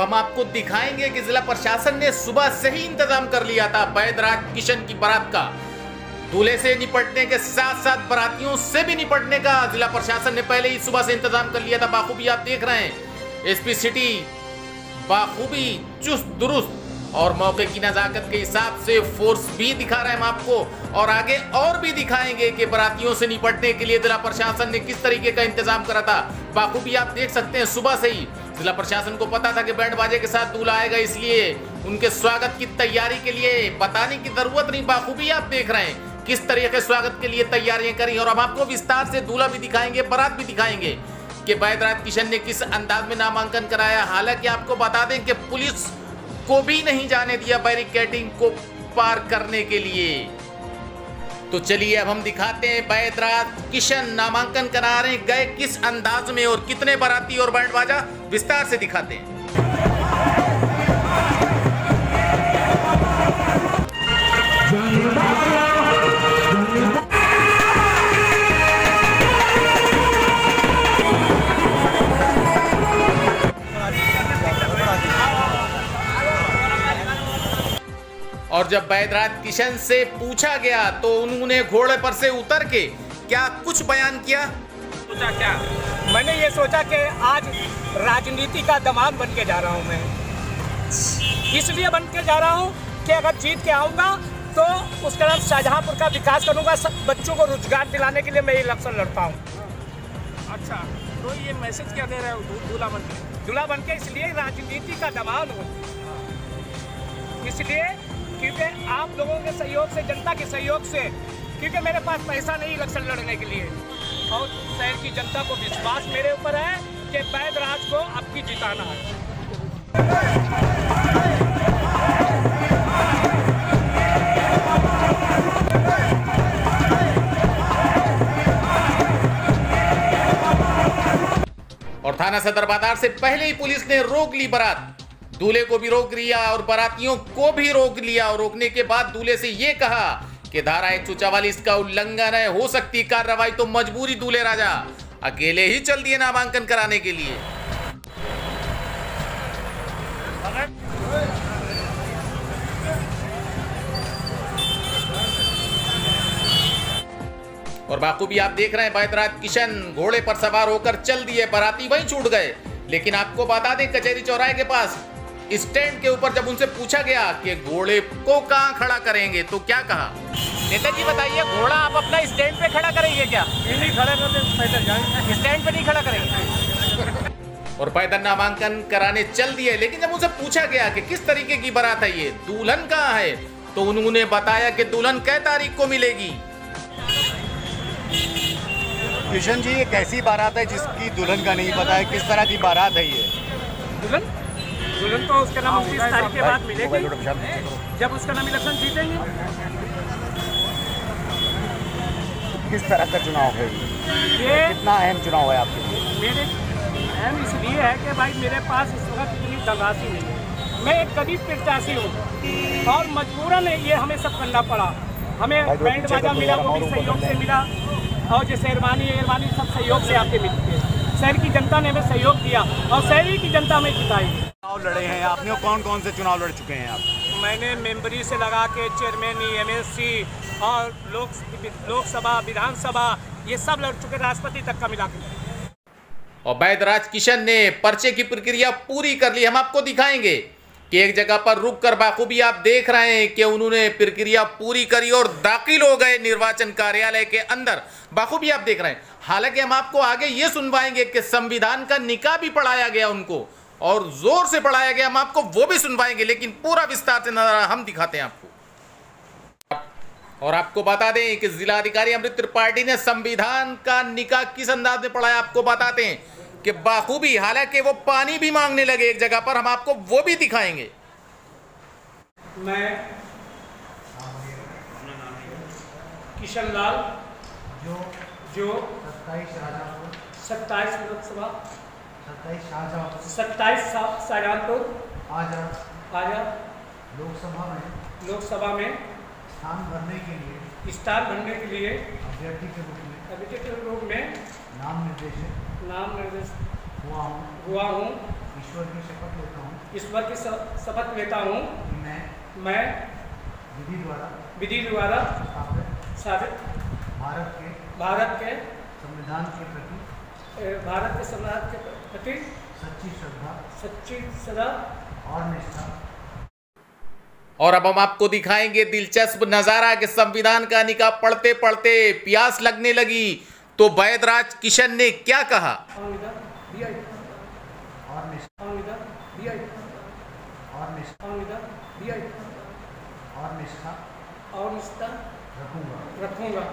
हम आपको दिखाएंगे कि जिला प्रशासन ने सुबह से ही इंतजाम कर लिया था वैधराज किशन की बारात का। दूल्हे से निपटने के साथ साथ बारातियों से भी निपटने का जिला प्रशासन ने पहले ही सुबह से इंतजाम कर लिया था। बाखूबी आप देख रहे हैं, एसपी सिटी बाखूबी चुस्त दुरुस्त और मौके की नजाकत के हिसाब से फोर्स भी दिखा रहे हैं हम आपको, और आगे और भी दिखाएंगे कि बारातियों से निपटने के लिए जिला प्रशासन ने किस तरीके का इंतजाम करा था। बाखूबी आप देख सकते हैं, सुबह से ही जिला प्रशासन को पता था कि बैंड बाजे के साथ दूल्हा आएगा, इसलिए उनके स्वागत की तैयारी के लिए बताने की जरूरत नहीं। बाखूबी आप देख रहे हैं किस तरीके के स्वागत के लिए तैयारियां करी, और हम आपको विस्तार से दूल्हा भी दिखाएंगे, बारात भी दिखाएंगे कि वैधराज किशन ने किस अंदाज में नामांकन कराया। हालांकि आपको बता दें कि पुलिस को भी नहीं जाने दिया बैरिकेडिंग को पार करने के लिए। तो चलिए अब हम दिखाते हैं वैधराज किशन नामांकन करा रहे गए किस अंदाज में और कितने बाराती और बैंड बाजा, विस्तार से दिखाते हैं। और जब वैधराज किशन से पूछा गया तो उन्होंने घोड़े पर से उतर के क्या कुछ बयान किया। सोचा क्या, मैंने ये सोचा कि आज राजनीति का दामाद बन के जा रहा हूँ मैं, इसलिए बन के जा रहा हूँ कि अगर जीत के आऊँगा तो उसके बाद शाहजहांपुर का विकास करूँगा, सब बच्चों को रोजगार दिलाने के लिए मैं इलेक्शन लड़ता हूँ। अच्छा, तो ये मैसेज क्या दे रहे हो दूल्हा बन के? दूल्हा बन के इसलिए राजनीति का दामाद हो, इसलिए क्योंकि आप लोगों के सहयोग से, जनता के सहयोग से, क्योंकि मेरे पास पैसा नहीं इलेक्शन लड़ने के लिए, और शहर की जनता को विश्वास मेरे ऊपर है कि वैधराज को आपकी जिताना है। और थाना सदर बाजार से पहले ही पुलिस ने रोक ली बारात, दूल्हे को भी रोक लिया और बारातियों को भी रोक लिया, और रोकने के बाद दूल्हे से ये कहा कि धारा 144 का उल्लंघन है, हो सकती कार्रवाई, तो मजबूरी दूल्हे राजा अकेले ही चल दिए नामांकन कराने के लिए। और बाखूबी आप देख रहे हैं वैधराज किशन घोड़े पर सवार होकर चल दिए, बाराती वहीं छूट गए। लेकिन आपको बता दें कचहरी चौराहे के पास स्टैंड के ऊपर जब उनसे पूछा गया कि घोड़े को कहां खड़ा करेंगे तो क्या कहा। नेताजी बताइए, घोड़ा आप अपना स्टैंड पे खड़ा करेंगे क्या? नहीं खड़ा करते, पैदल जाएंगे, स्टैंड पे नहीं खड़ा करेंगे। और पैदल नामांकन कराने चल दिए। लेकिन जब उनसे पूछा गया कि किस तरीके की बारात है, ये दुल्हन कहाँ है, तो उन्होंने बताया कि दुल्हन कै तारीख को मिलेगी। किशन जी, ये कैसी बारात है जिसकी दुल्हन का नहीं पता है? किस तरह की बारात है ये? दुल्हन तो उसका नाम 29 तारीख के बाद मिलेगी, जब उसका नाम इलेक्शन जीतेंगे। किस तरह का चुनाव है ये? कितना अहम चुनाव है आपके लिए? मेरे अहम इसलिए है कि भाई मेरे पास इस वक्त इतनी धनराशि नहीं है, मैं एक गरीब प्रत्याशी हूँ और मजबूरन ये हमें सब करना पड़ा। हमें बैंड बाजा मिला, वो भी सहयोग से मिला, और जो शेरवानी सब सहयोग से आपके मिलती है। शहर की जनता ने हमें सहयोग दिया और शहरी की जनता हमें जिताई। चुनाव लड़े हैं आपने, कौन कौन से चुनाव लड़ चुके हैं आप? मैंने मेंबरी से लगा के चेयरमैन, एमएलसी और लोकसभा, विधानसभा, ये सब लड़ चुके, राष्ट्रपति तक का मिला के। और वैधराज किशन ने पर्चे की प्रक्रिया पूरी कर ली। हम आपको दिखाएंगे कि एक जगह पर रुककर बाखूबी आप देख रहे हैं कि उन्होंने प्रक्रिया पूरी करी और दाखिल हो गए निर्वाचन कार्यालय के अंदर। बाखूबी आप देख रहे हैं। हालांकि हम आपको आगे ये सुनवाएंगे कि संविधान का निकाह भी पढ़ाया गया उनको, और जोर से पढ़ाया गया, हम आपको वो भी सुनवाएंगे, लेकिन पूरा विस्तार से नजर हम दिखाते हैं आपको। और आपको बता दें कि जिलाधिकारी अमृत त्रिपाठी ने संविधान का निकाह किस अंदाज में पढ़ाया, आपको बताते हैं कि बाखूबी। हालांकि वो पानी भी मांगने लगे एक जगह पर, हम आपको वो भी दिखाएंगे। मैं किशन लाल जो 27 लोकसभा, 27 शाहजहांपुर आजा लोकसभा में स्थान भरने के लिए अभ्यर्थी के रूप में नाम निर्देशित हुआ हूँ ईश्वर की शपथ लेता हूँ ईश्वर की शपथ लेता हूँ कि मैं विधि द्वारा साबित भारत के संविधान के प्रति सच्ची श्रद्धा और निष्ठा। और अब हम आपको दिखाएंगे दिलचस्प नजारा कि संविधान का निकाह पढ़ते पढ़ते प्यास लगने लगी तो वैदराज किशन ने क्या कहा। और निष्ठा रखूंगा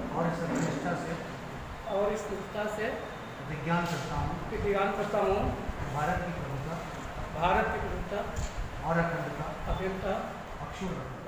और इस निष्ठा से विज्ञान करता हूँ भारत की प्रभुता और अखंडता अक्षुण्ण